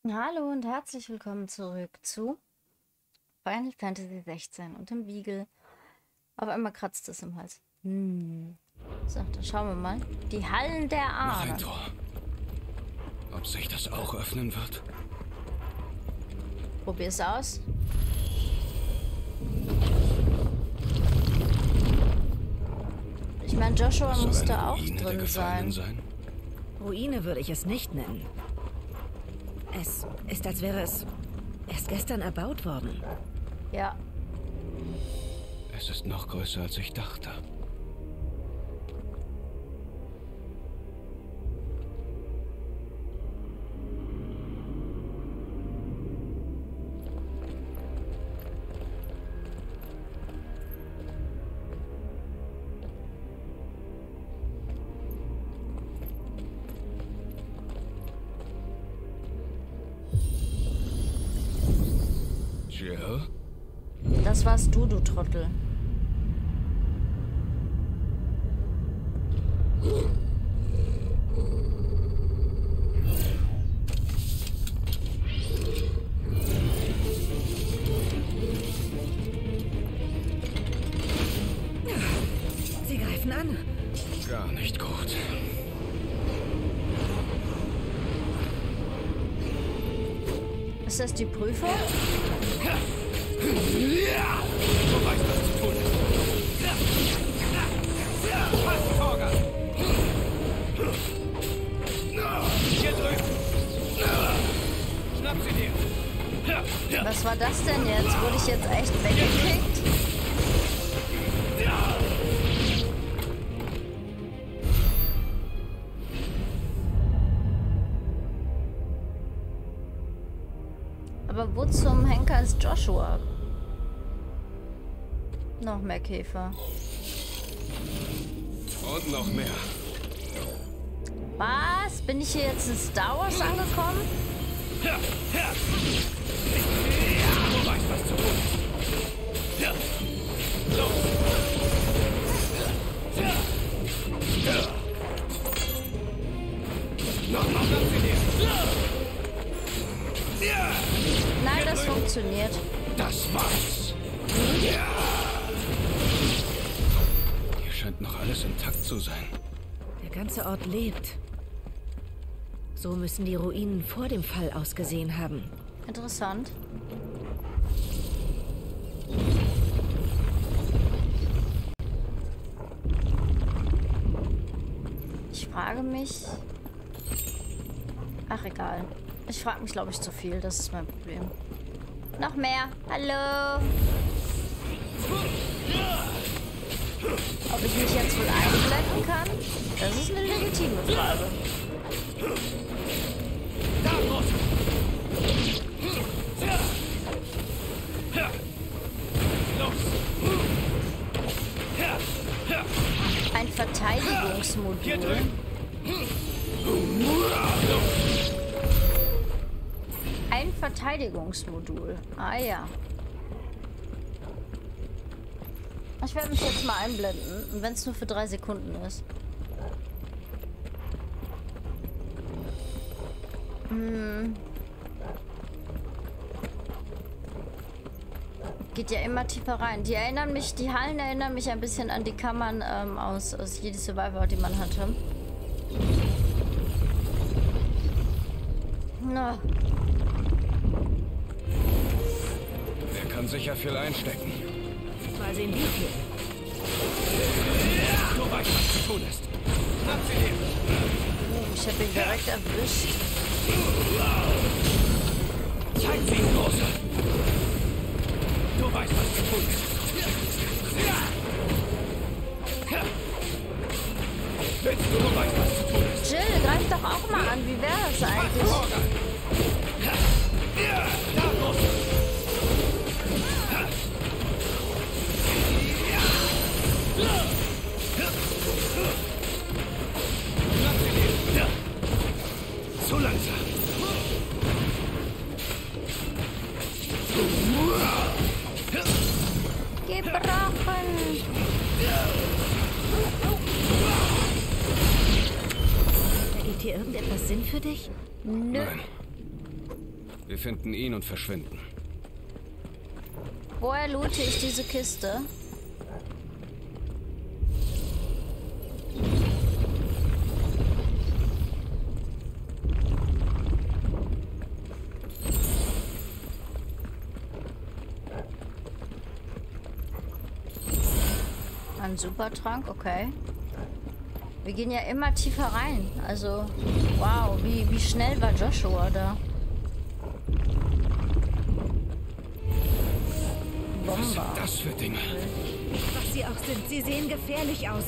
Hallo und herzlich willkommen zurück zu Final Fantasy 16 und dem Beagle. Auf einmal kratzt es im Hals. So, dann schauen wir mal. Die Hallen der Noch ein Ahnen. Tor. Ob sich das auch öffnen wird? Probier's aus. Ich meine, Joshua Soll muss eine da auch Ruine der drin Gefallenen sein. Ruine würde ich es nicht nennen. Es ist, als wäre es erst gestern erbaut worden. Ja, Es ist noch größer, als ich dachte. Jill? das warst du Trottel. Sie greifen an. Gar nicht gut. Ist das die Prüfung? Du weißt, was zu tun ist. Was, Torga? Hier drüben. Schnapp sie dir. Was war das denn jetzt? Wurde ich jetzt echt weggekickt? Aber wo zum Henker ist Joshua? Noch mehr Käfer. Und noch mehr. Was? Bin ich hier jetzt in Star Wars angekommen? Du weißt, was zu tun ist. Los. Noch schnapp sie dir. Nein, das funktioniert. Das war's. Hier scheint noch alles intakt zu sein. Der ganze Ort lebt. So müssen die Ruinen vor dem Fall ausgesehen haben. Interessant. Ich frage mich... Ach, egal. Ich frage mich, glaube ich, zu viel. Das ist mein Problem. Noch mehr. Hallo. Ob ich mich jetzt wohl einblenden kann? Das ist eine legitime Frage. Ein Verteidigungsmodul. Ein Verteidigungsmodul. Ah ja. Ich werde mich jetzt mal einblenden. Und wenn es nur für 3 Sekunden ist. Geht ja immer tiefer rein. Die Hallen erinnern mich ein bisschen an die Kammern aus Jedi Survivor, die man hatte. Na. Der kann sicher viel einstecken. Mal sehen, wie viel. Du weißt, was zu tun ist. Schnapp sie dir. Ich habe ihn direkt erwischt. Zeig sie ihm, Große. Du weißt, was zu tun ist. Willst du weißt, was zu tun ist? Jill, greif doch auch mal an. Wie wäre das eigentlich? Da, Große. Schnapp sie dir. Zu langsam. Gebrochen. Ergibt hier irgendetwas Sinn für dich? Nö. Nein. Wir finden ihn und verschwinden. Woher loote ich diese Kiste? Ein Supertrank, okay. Wir gehen ja immer tiefer rein. Also, wow, wie schnell war Joshua da? Was sind Bomber. das für Dinge? Was sie auch sind, sie sehen gefährlich aus.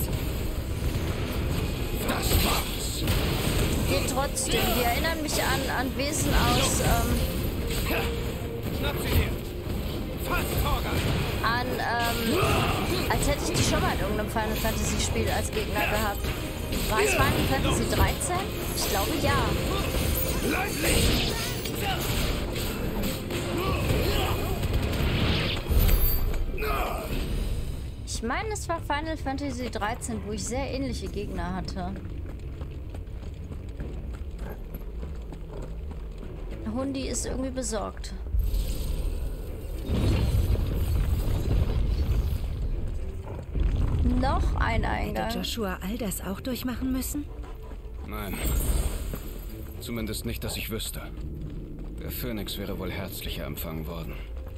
Das war's. Geht trotzdem. Die erinnern mich an Wesen aus, Schnapp sie dir. Fast, Torgal. als hätte ich die schon mal in irgendeinem Final Fantasy Spiel als Gegner gehabt. War es Final Fantasy 13? Ich glaube ja. Ich meine, es war Final Fantasy 13, wo ich sehr ähnliche Gegner hatte. Hundi ist irgendwie besorgt. Noch ein Eingang. Hätte Joshua all das auch durchmachen müssen? Nein. Zumindest nicht, dass ich wüsste. Der Phönix wäre wohl herzlicher empfangen worden.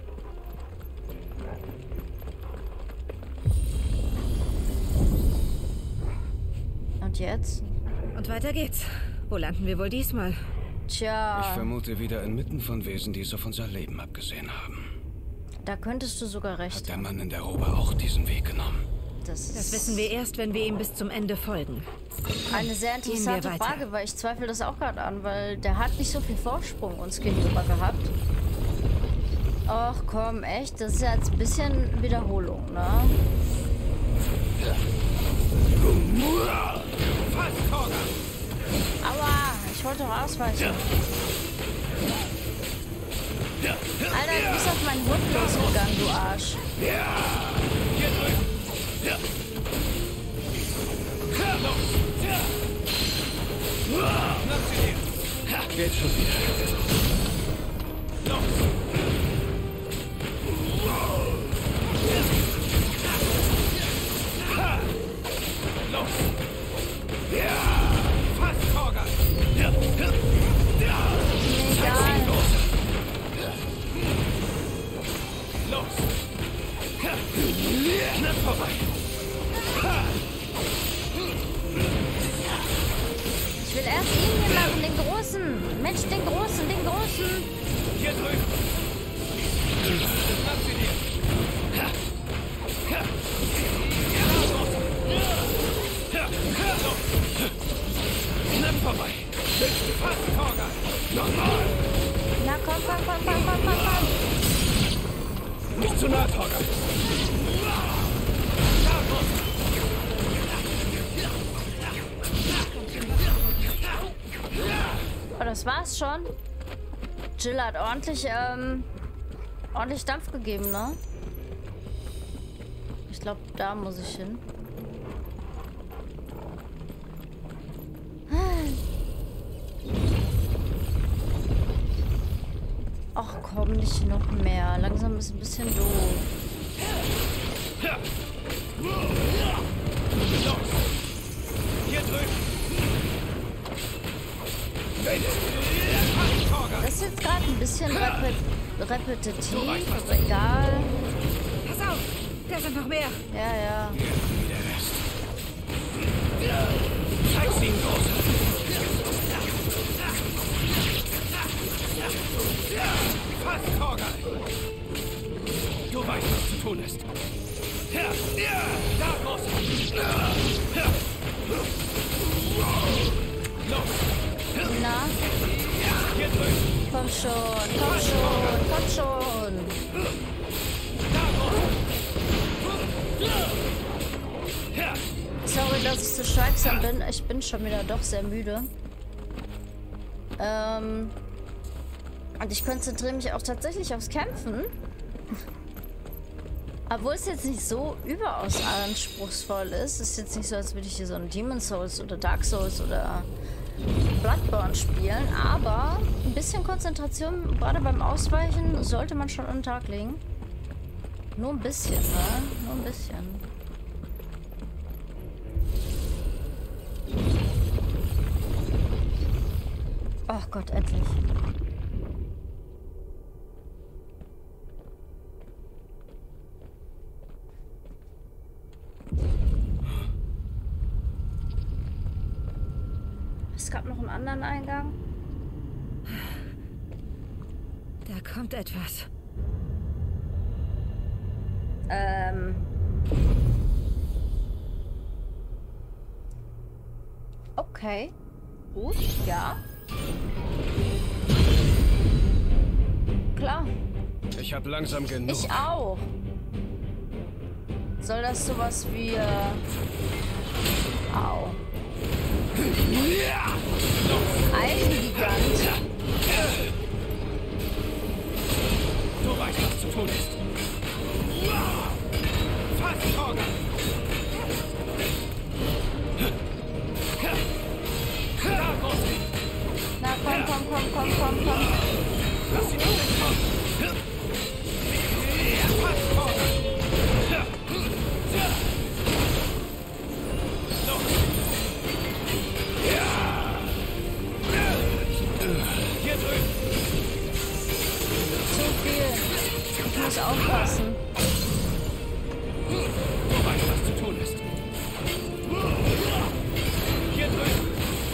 Und jetzt? Und weiter geht's. Wo landen wir wohl diesmal? Tja, Ich vermute wieder inmitten von Wesen, die es auf unser Leben abgesehen haben. da könntest du sogar recht Hat der haben. Mann in der Robe auch diesen Weg genommen? Das Das ist wissen wir erst, wenn wir ihm bis zum Ende folgen. eine sehr Gehen wir interessante weiter. Frage, weil ich zweifle das auch gerade an, weil der hat nicht so viel Vorsprung uns gegenüber gehabt. Ach komm, echt? Das ist ja jetzt ein bisschen Wiederholung, ne? Fast, Torgal. Aua, ich wollte doch ausweichen. Alter, du bist auf meinen Hund losgegangen, du Arsch. Hier drüben. Schnapp sie dir. Geht schon wieder. Fast, Torgal. Egal. Los! Knapp vorbei! Ich will erst ihn hier machen, den Großen. Mensch, den Großen, den Großen. Hier drüben! Schnapp sie dir! Knapp vorbei! Fast, Torgal! Nochmal! Na komm, komm, komm, komm, komm, komm, komm. Nicht zu nah, Torgal! Oh, das war's schon. Jill hat ordentlich Dampf gegeben, ne? Ich glaube, da muss ich hin. Ach komm, nicht noch mehr. Langsam ist ein bisschen doof. Hier drüben! Das ist jetzt gerade ein bisschen repetitiv, aber egal. Pass auf, da sind noch mehr. Ja, ja. Wie der Rest. Zeig's ihm, Großer! Fast, Torgal! Du weißt, was zu tun ist. Da, Großer! Los! Na, Hier drüben! komm schon, komm schon, komm schon. Da, Großer! Sorry, dass ich so schweigsam bin. Ich bin schon wieder doch sehr müde. Und ich konzentriere mich auch tatsächlich aufs Kämpfen. Obwohl es jetzt nicht so überaus anspruchsvoll ist. Es ist jetzt nicht so, als würde ich hier so ein Demon's Souls oder Dark Souls oder Bloodborne spielen, aber ein bisschen Konzentration, gerade beim Ausweichen, sollte man schon an den Tag legen. Nur ein bisschen, ne? Nur ein bisschen. Oh Gott, endlich. Es gab noch einen anderen Eingang. Da kommt etwas. Okay. Gut, ja. Klar. Ich habe langsam genug. Ich auch. Soll das sowas wie... Au. Eisengigant. Du weißt, was zu tun ist. Fast Auge. Na komm. Lass sie nicht kommen. Fast Auge. Hier drüben. Zu viel. Ich muss aufpassen. Du weißt, was zu tun ist. Hier drüben.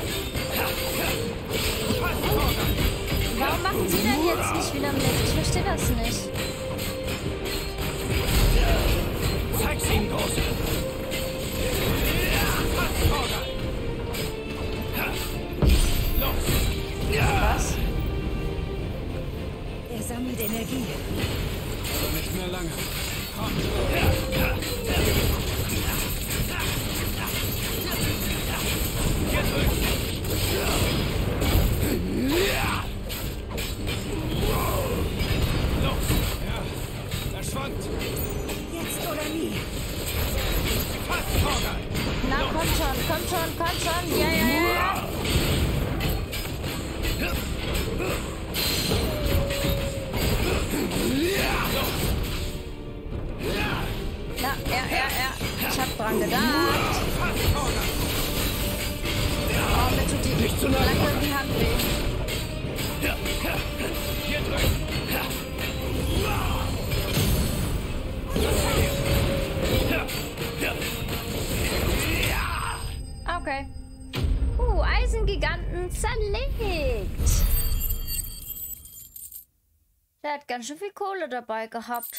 Fast Auge. Warum machen Sie denn jetzt nicht wieder mit? Ich verstehe das nicht. Zeig's ihm, Große. Fast Auge. Los. Was? Er sammelt Energie. Aber nicht mehr lange. Komm. Hier drüben. Los. Ja, verschwand. Jetzt oder nie. Fast Auge. Na, komm schon. Ja. Na, ja. Ich hab dran gedacht. Oh, mir tut die Nicht zu lange. Flanke die Hand weh. Hier drüben. Okay. Eisengiganten zerlegt. Der hat ganz schön viel Kohle dabei gehabt.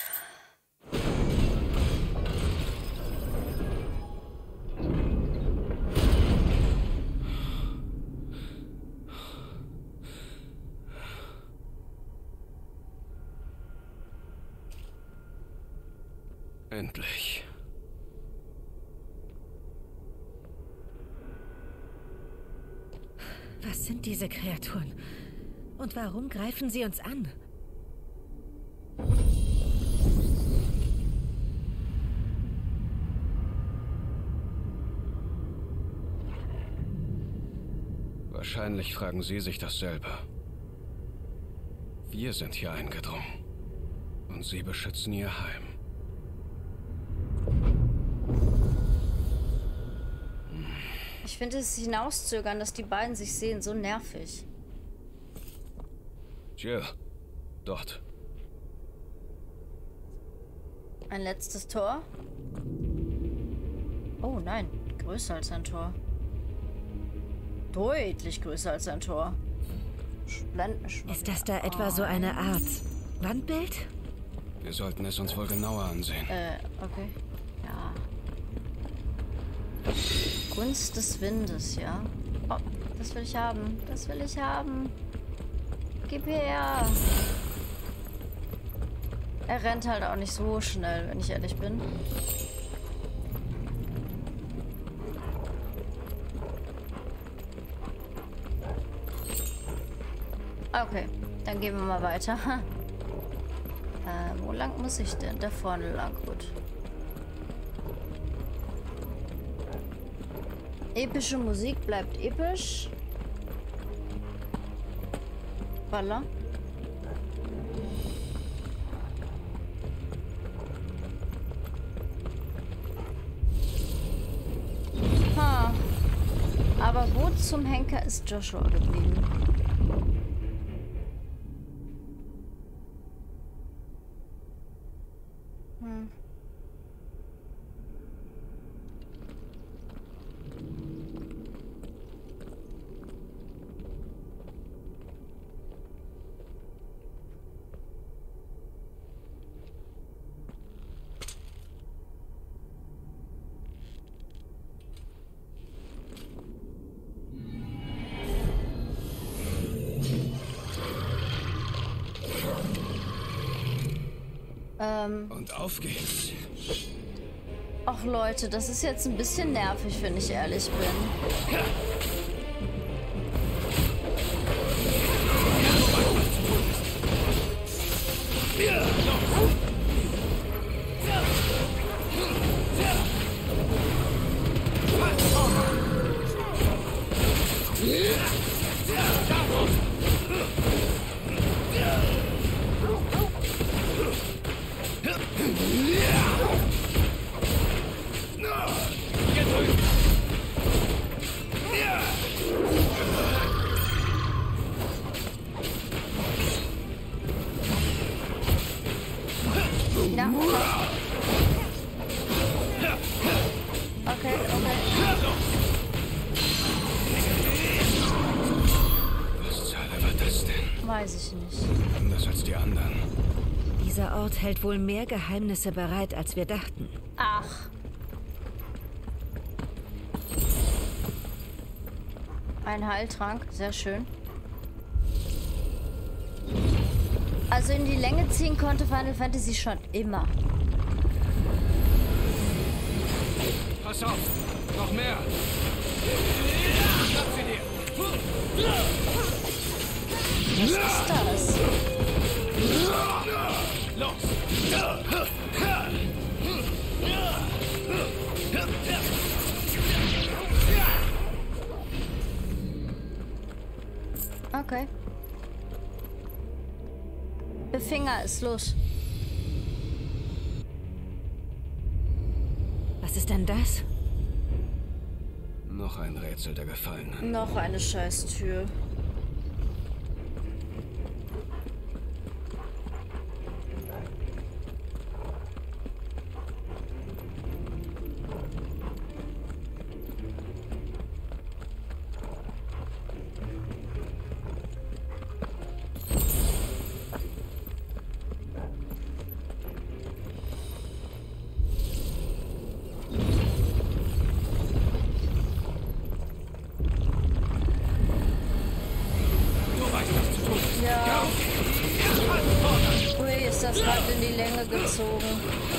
Endlich. Was sind diese Kreaturen? Und warum greifen sie uns an? Wahrscheinlich fragen Sie sich dasselbe. Wir sind hier eingedrungen. Und Sie beschützen Ihr Heim. Ich finde es hinauszögern, dass die beiden sich sehen, so nervig. Jill, dort. Ein letztes Tor. Oh nein, größer als ein Tor. Deutlich größer als ein Tor. Ist das da etwa so eine Art Wandbild? Wir sollten es uns wohl genauer ansehen. Okay. Ja. Gunst des Windes, ja. Oh, das will ich haben. Das will ich haben. Gib her. Er rennt halt auch nicht so schnell, wenn ich ehrlich bin. Okay, dann gehen wir mal weiter. Wo lang muss ich denn? Da vorne lang, gut. Epische Musik bleibt episch. Hoppala. Ha. Aber wo zum Henker ist Joshua geblieben? Hm. Und auf geht's. Ach Leute, das ist jetzt ein bisschen nervig, wenn ich ehrlich bin. Ja, okay. Was zur Hölle war das denn? Weiß ich nicht. Anders als die anderen. Dieser Ort hält wohl mehr Geheimnisse bereit, als wir dachten. Ach. Ein Heiltrank, sehr schön. Also in die Länge ziehen konnte Final Fantasy schon immer. Pass auf! Noch mehr! Schnapp sie dir! Was ist das? Los! Okay. Der Finger ist los. Was ist denn das? Noch ein Rätsel der Gefallenen. Noch eine Scheißtür. Ja. Ui, ist das Rad in die Länge gezogen.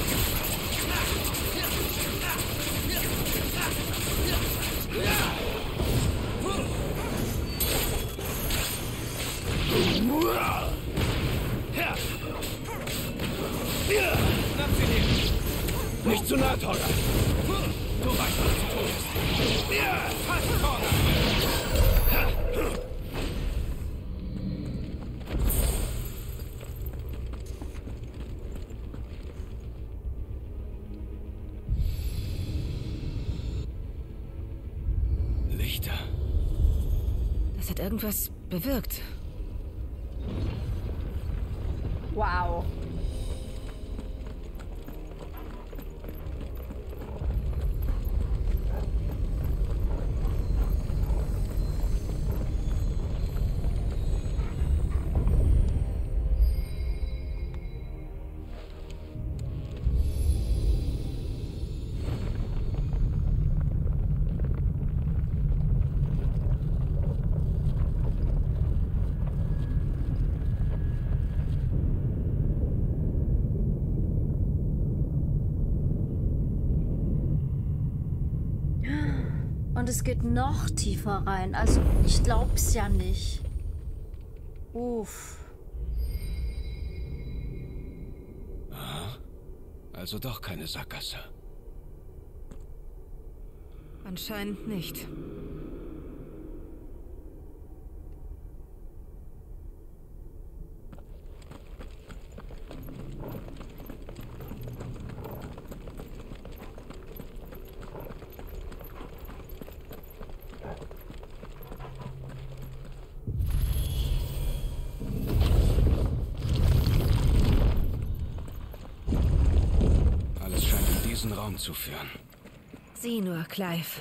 Nicht zu nah, Torga! Du weißt, was zu tun ist! Fast, Torga! Lichter. Das hat irgendwas bewirkt. Wow. Und es geht noch tiefer rein. Also, ich glaub's ja nicht. Uff. Aha. Also doch keine Sackgasse. Anscheinend nicht. Mission zuführen. Sieh nur, Clive.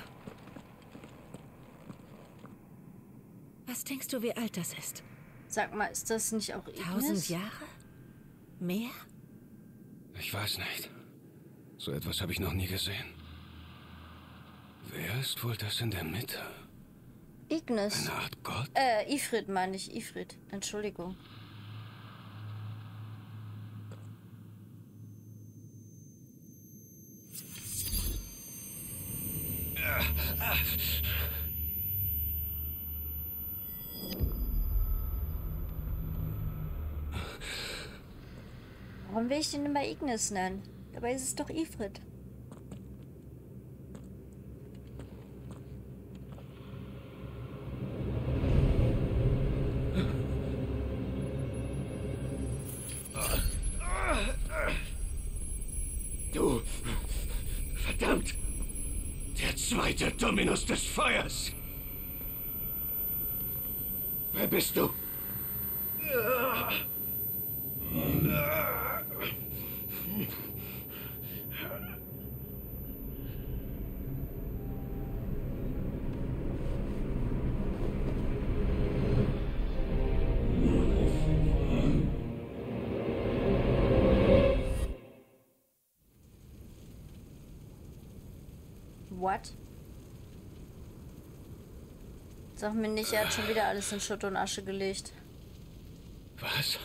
Was denkst du, wie alt das ist? Sag mal, ist das nicht auch Ignis? 1000 Jahre? Mehr? Ich weiß nicht. So etwas habe ich noch nie gesehen. Wer ist wohl das in der Mitte? Ignis. Eine Art Gott? Ifrit meine ich. Ifrit. Entschuldigung. Warum will ich den immer Ignis nennen? Dabei ist es doch Ifrit. Du! Verdammt! Der zweite Dominus des Feuers! Wer bist du? What? Sag mir nicht, er hat schon wieder alles in Schutt und Asche gelegt. Was?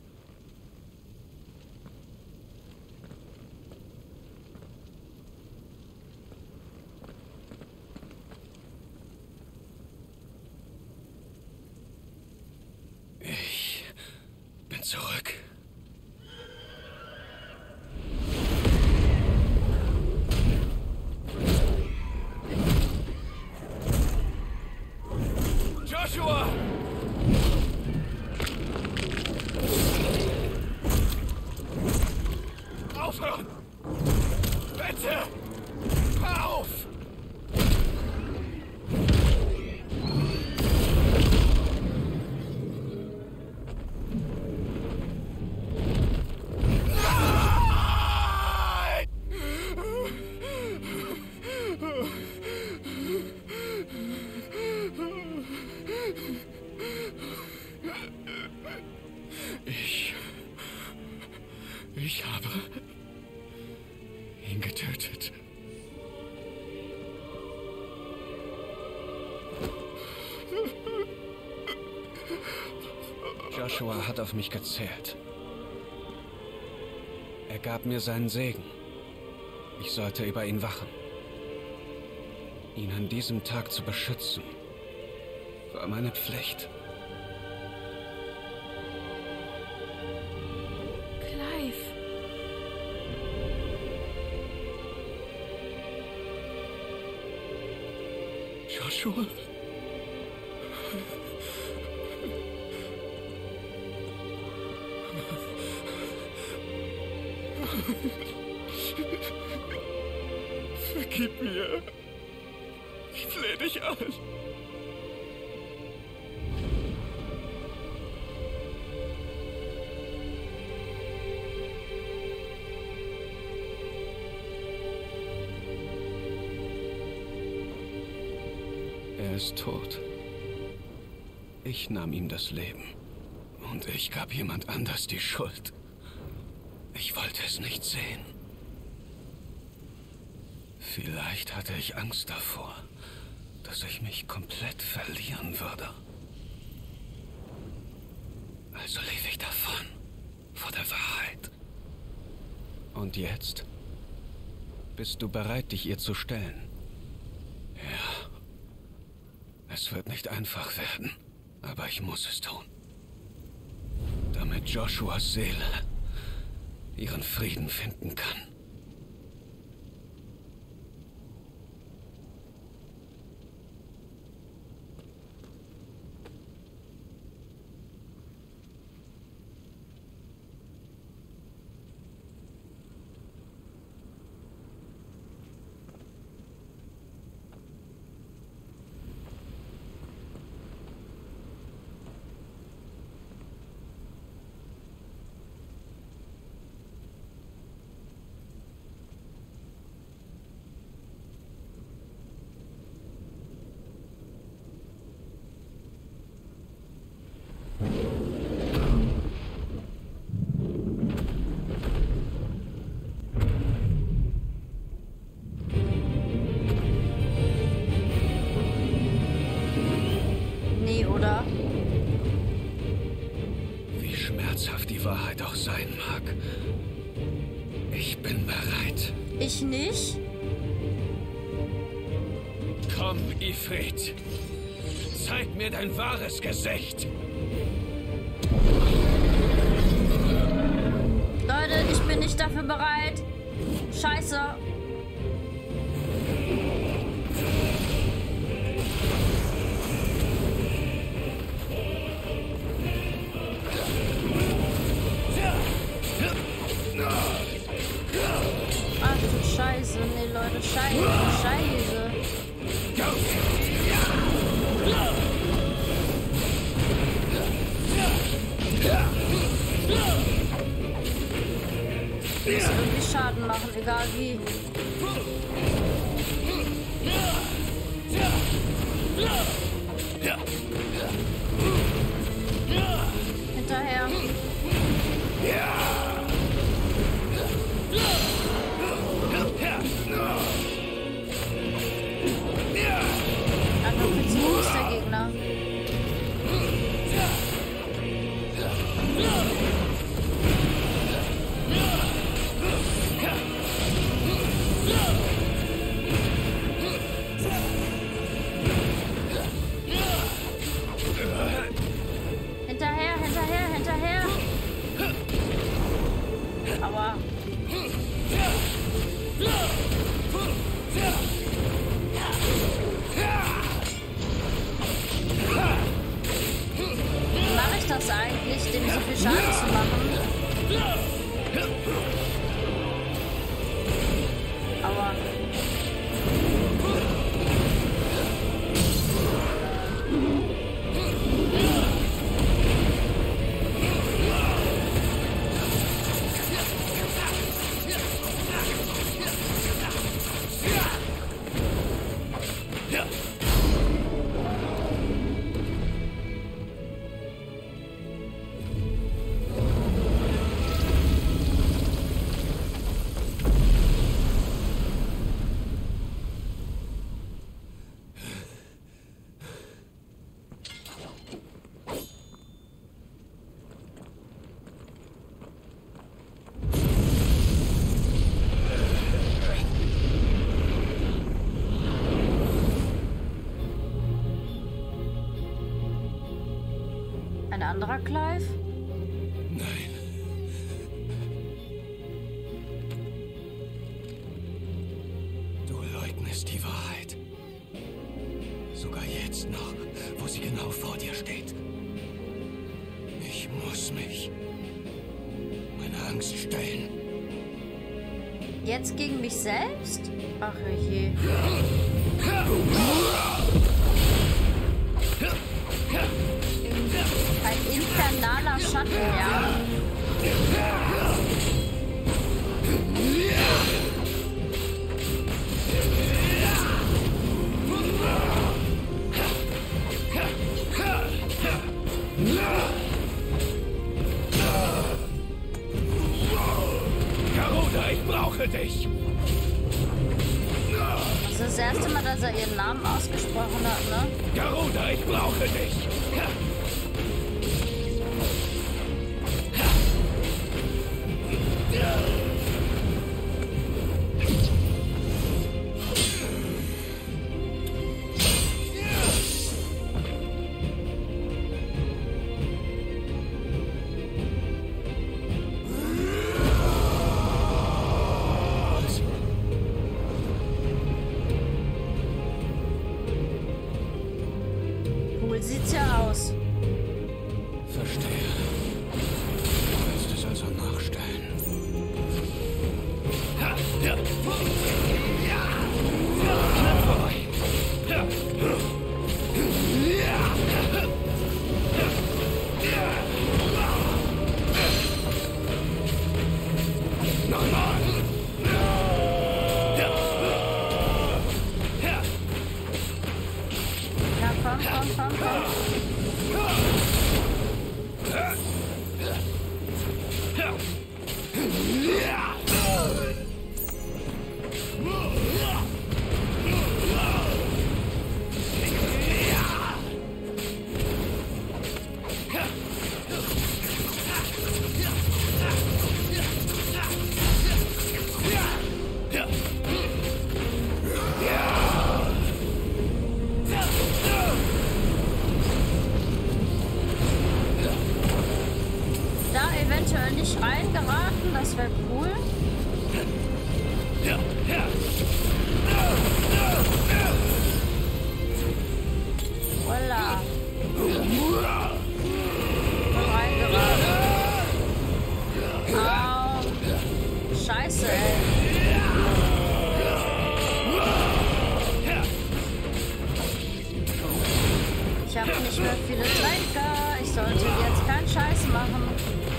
Ich bin zurück. Joshua! Aufhören! Bitte! Hör auf! Ich habe ihn getötet. Joshua hat auf mich gezählt. Er gab mir seinen Segen. Ich sollte über ihn wachen. Ihn an diesem Tag zu beschützen, war meine Pflicht. Clive. Joshua? Vergib mir. Ich flehe dich an. Er ist tot. Ich nahm ihm das Leben. Und ich gab jemand anders die Schuld. Ich wollte es nicht sehen. Vielleicht hatte ich Angst davor, dass ich mich komplett verlieren würde. Also lief ich davon, vor der Wahrheit. Und jetzt? Bist du bereit, dich ihr zu stellen? Ja. Es wird nicht einfach werden, aber ich muss es tun. Damit Joshuas Seele ihren Frieden finden kann. schmerzhaft die Wahrheit auch sein mag. Ich bin bereit. Ich nicht? Komm, Ifrit. Zeig mir dein wahres Gesicht. Leute, ich bin nicht dafür bereit. Scheiße. Ach du Scheiße. Nee, Leute, Scheiße. Ich muss irgendwie Schaden machen, egal wie. Hinterher. Einfach viel zu groß, der Gegner. Hinterher. Aua. Wie mache ich das eigentlich, dem so viel Schaden zu machen? Aua. Ein anderer Clive? Nein. Du leugnest die Wahrheit. Sogar jetzt noch, wo sie genau vor dir steht. Ich muss mich meiner Angst stellen. Jetzt gegen mich selbst? Ach je. Ein infernaler Schatten, ja. Garuda, ich brauche dich. Das ist das erste Mal, dass er ihren Namen ausgesprochen hat, ne? Garuda, ich brauche dich. Cool sieht's ja aus. Verstehe. Du willst es also nachstellen. Ja, komm. eventuell nicht reingeraten? Das wäre cool. Voila. Voll reingeraten. Au. Scheiße, ey. Ich habe nicht mehr viele Tränke. Ich sollte jetzt keinen Scheiß machen.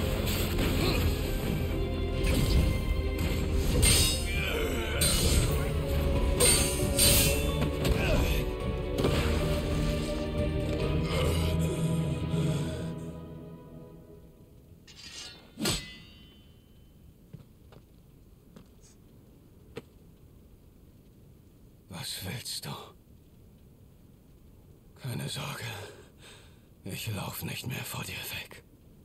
Was willst du? Keine Sorge. Ich laufe nicht mehr vor dir weg.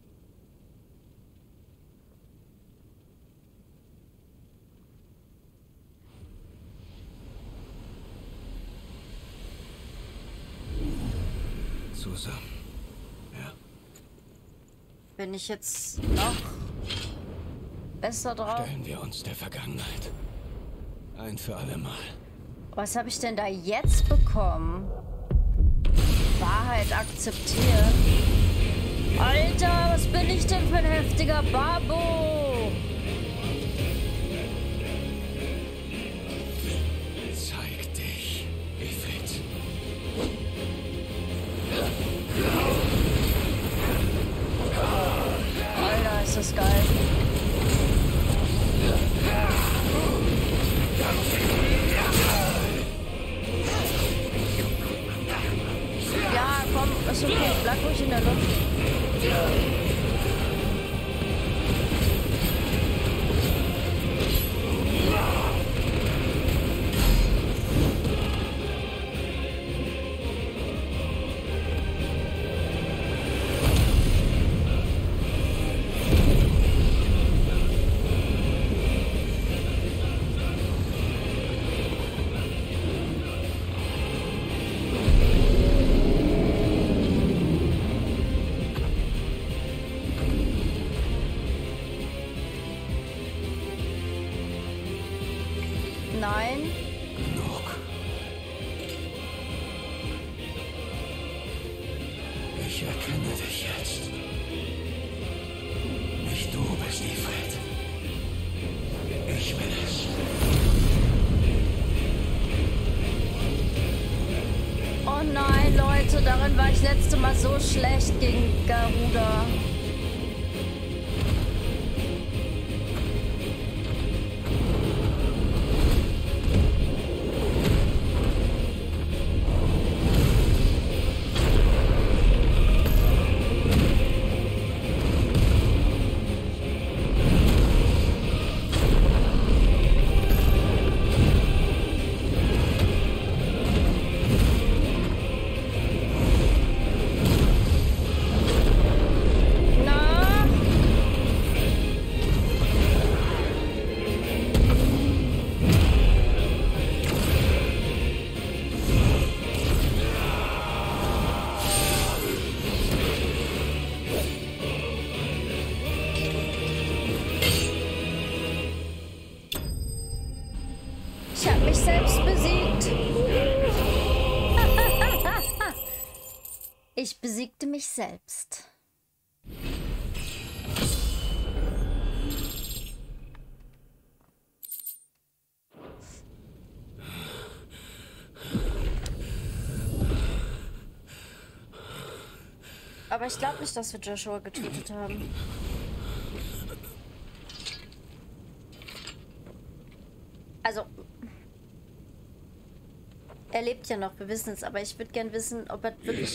Zusammen. Ja. Bin ich jetzt noch besser drauf? Stellen wir uns der Vergangenheit. Ein für alle Mal. Was habe ich denn da jetzt bekommen? Wahrheit akzeptieren. Alter, was bin ich denn für ein heftiger Babo? Zeig dich, Ifrit. Alter, ist das geil. Ja, komm, ist okay, bleib ruhig in der Luft. Nein. Genug. Ich erkenne dich jetzt. Nicht du bist Ifrit. Ich bin es. Oh nein, Leute, darin war ich letzte Mal so schlecht gegen Garuda. Ich habe mich selbst besiegt. Ich besiegte mich selbst. Aber ich glaube nicht, dass wir Joshua getötet haben. Also, er lebt ja noch, wir wissen es, aber ich würde gern wissen, ob er wirklich...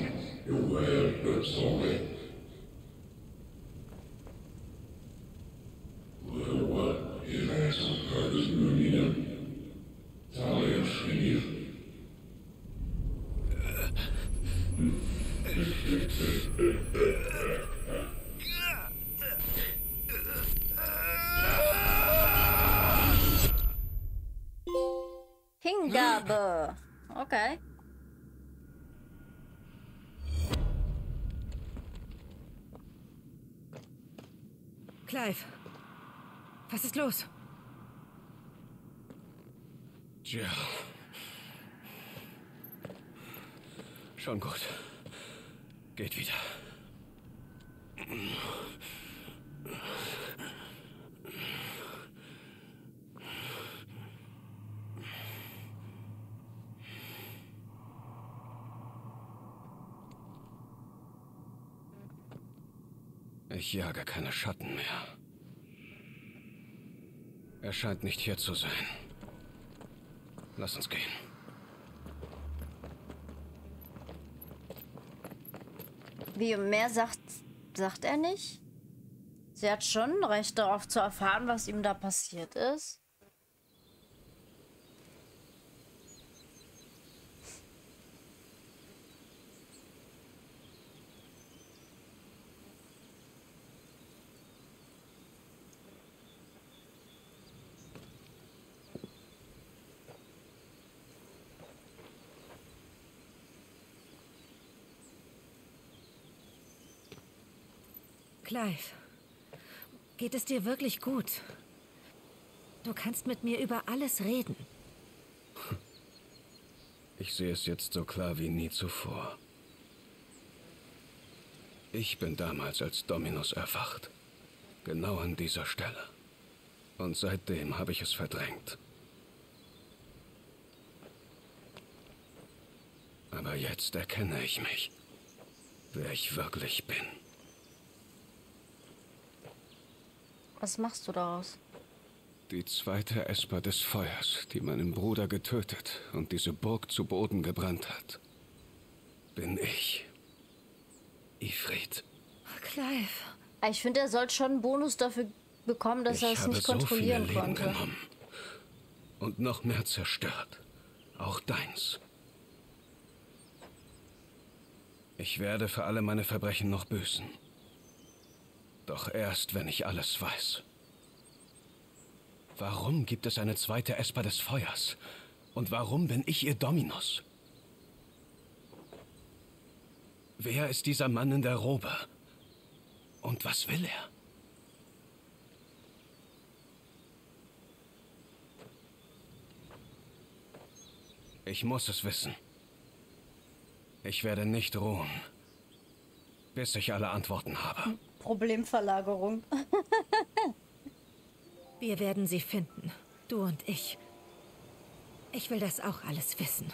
Hingabe. Okay. Clive, was ist los? Jill. Schon gut. Geht wieder. Ich jage keine Schatten mehr. Er scheint nicht hier zu sein. Lass uns gehen. Wie mehr sagt er nicht? Sie hat schon ein Recht darauf zu erfahren, was ihm da passiert ist. Clive, geht es dir wirklich gut? Du kannst mit mir über alles reden. Ich sehe es jetzt so klar wie nie zuvor. Ich bin damals als Dominus erwacht. Genau an dieser Stelle. Und seitdem habe ich es verdrängt. Aber jetzt erkenne ich mich, wer ich wirklich bin. Was machst du daraus? Die zweite Esper des Feuers, die meinen Bruder getötet und diese Burg zu Boden gebrannt hat, bin ich. Ifrit. Clive. Ich finde, er sollte schon einen Bonus dafür bekommen, dass er es nicht kontrollieren Leben konnte. genommen und noch mehr zerstört. Auch deins. Ich werde für alle meine Verbrechen noch büßen. Doch erst, wenn ich alles weiß. Warum gibt es eine zweite Esper des Feuers? Und warum bin ich ihr Dominus? Wer ist dieser Mann in der Robe? Und was will er? Ich muss es wissen. Ich werde nicht ruhen, bis ich alle Antworten habe. Problemverlagerung. Wir werden sie finden. Du und ich. Ich will das auch alles wissen.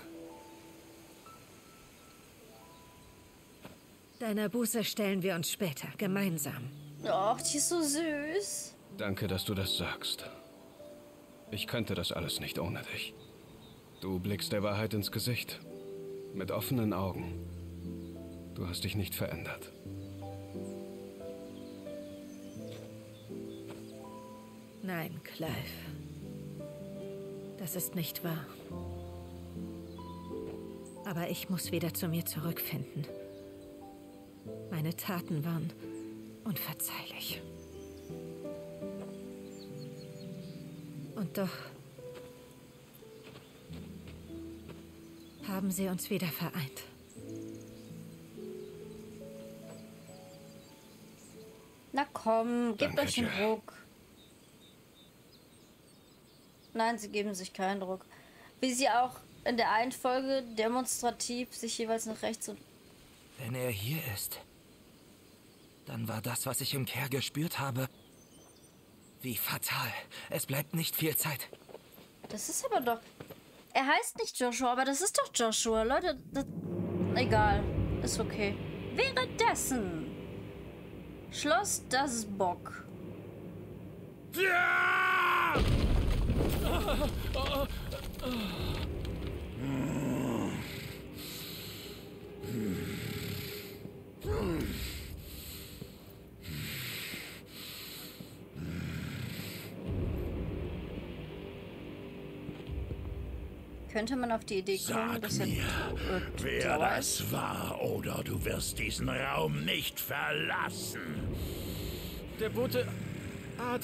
Deiner Buße stellen wir uns später, gemeinsam. Ach, die ist so süß. Danke, dass du das sagst. Ich könnte das alles nicht ohne dich. Du blickst der Wahrheit ins Gesicht. Mit offenen Augen. Du hast dich nicht verändert. Nein, Clive. Das ist nicht wahr. Aber ich muss wieder zu mir zurückfinden. Meine Taten waren unverzeihlich. Und doch haben sie uns wieder vereint. Na komm, gebt Danke, euch einen Jill. Ruck. Nein, sie geben sich keinen Druck. Wie sie auch in der einen Folge demonstrativ sich jeweils nach rechts und... Wenn er hier ist, dann war das, was ich im Care gespürt habe, wie fatal. Es bleibt nicht viel Zeit. Das ist aber doch... Er heißt nicht Joshua, aber das ist doch Joshua. Leute, das... Egal. Ist okay. Währenddessen... Schloss das Bock. Könnte man auf die Idee kommen, Sag dass er... mir, wer Dauer das war, oder du wirst diesen Raum nicht verlassen. Der Bote hat...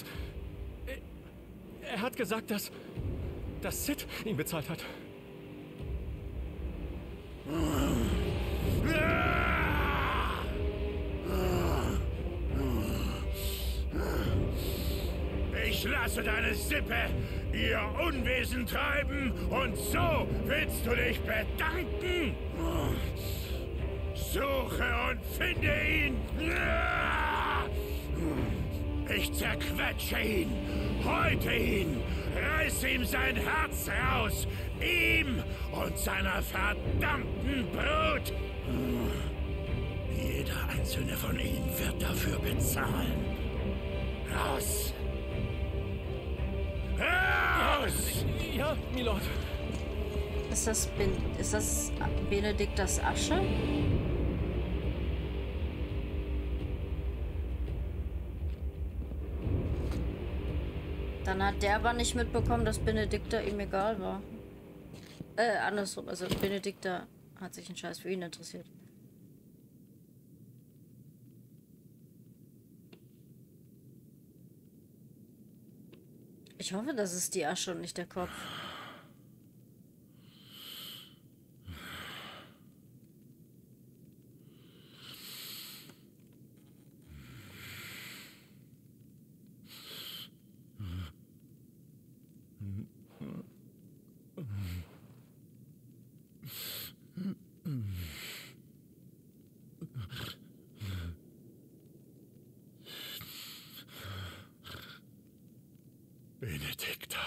Er hat gesagt, dass Sid ihn bezahlt hat. Ich lasse deine Sippe ihr Unwesen treiben und so willst du dich bedanken? Suche und finde ihn! Ich zerquetsche ihn, häute ihn, reiß ihm sein Herz raus, ihm und seiner verdammten Brut! Jeder einzelne von ihnen wird dafür bezahlen. Raus! Raus! Ja, Milord. Ist das Benediktas Asche? Dann hat der aber nicht mitbekommen, dass Benedikta ihm egal war. Andersrum. Also Benedikta hat sich ein Scheiß für ihn interessiert. Ich hoffe, das ist die Asche und nicht der Kopf. Benedikta.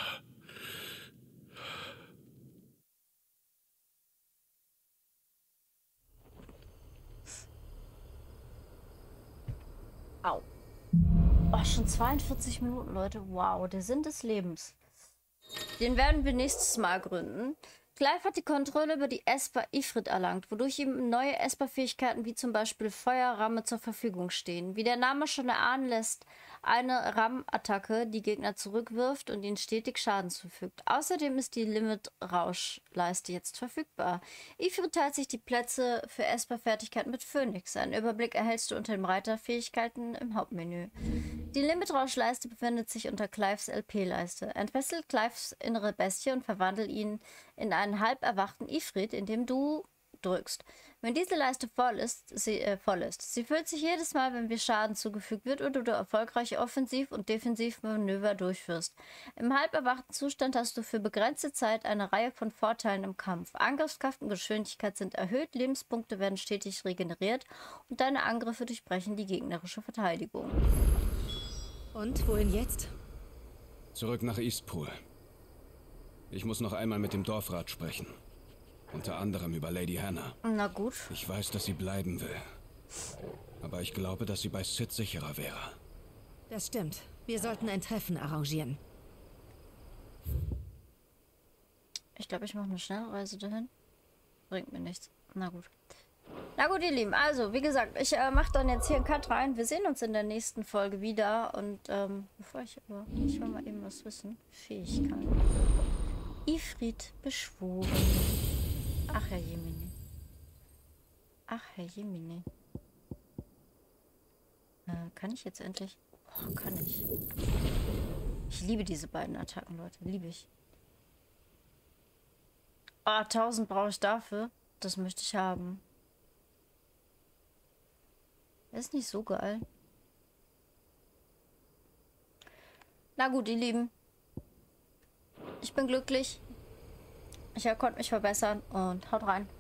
Au. Oh, schon 42 Minuten, Leute. Wow, der Sinn des Lebens. Den werden wir nächstes Mal gründen. Clive hat die Kontrolle über die Esper Ifrit erlangt, wodurch ihm neue Esper-Fähigkeiten wie zum Beispiel Feuerramme zur Verfügung stehen. Wie der Name schon erahnen lässt, eine Ram-Attacke, die Gegner zurückwirft und ihnen stetig Schaden zufügt. Außerdem ist die Limit-Rauschleiste jetzt verfügbar. Ifrit teilt sich die Plätze für Esper-Fertigkeiten mit Phoenix. Einen Überblick erhältst du unter den Reiterfähigkeiten im Hauptmenü. Die Limit-Rauschleiste befindet sich unter Clives LP-Leiste. Entfesselt Clives innere Bestie und verwandelt ihn in einen halb erwachten Ifrit, indem du drückst. Wenn diese Leiste voll ist. Sie füllt sich jedes Mal, wenn dir Schaden zugefügt wird oder du erfolgreiche Offensiv- und Defensivmanöver durchführst. Im halb erwachten Zustand hast du für begrenzte Zeit eine Reihe von Vorteilen im Kampf. Angriffskraft und Geschwindigkeit sind erhöht, Lebenspunkte werden stetig regeneriert und deine Angriffe durchbrechen die gegnerische Verteidigung. Und wohin jetzt? Zurück nach Eastpool. Ich muss noch einmal mit dem Dorfrat sprechen. Unter anderem über Lady Hannah. Na gut. Ich weiß, dass sie bleiben will. Aber ich glaube, dass sie bei Sid sicherer wäre. Das stimmt. Wir sollten ein Treffen arrangieren. Ich glaube, ich mache eine Schnellreise dahin. Bringt mir nichts. Na gut. Na gut, ihr Lieben. Also, wie gesagt, ich mache dann jetzt hier einen Cut rein. Wir sehen uns in der nächsten Folge wieder. Und bevor ich will mal eben was wissen. Fähigkeit. Ifrit beschworen. Ach, Herr Jemine. Ach, Herr Jemine. Kann ich jetzt endlich? Oh, kann ich. Ich liebe diese beiden Attacken, Leute. Liebe ich. Oh, 1000 brauche ich dafür. Das möchte ich haben. Ist nicht so geil. Na gut, ihr Lieben. Ich bin glücklich. Ich konnte mich verbessern und haut rein.